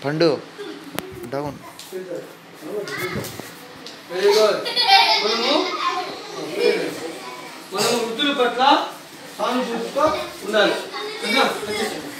పండు down. Very good. మనము వృద్ధుల పట్ల సానుభూతితో ఉండాలి.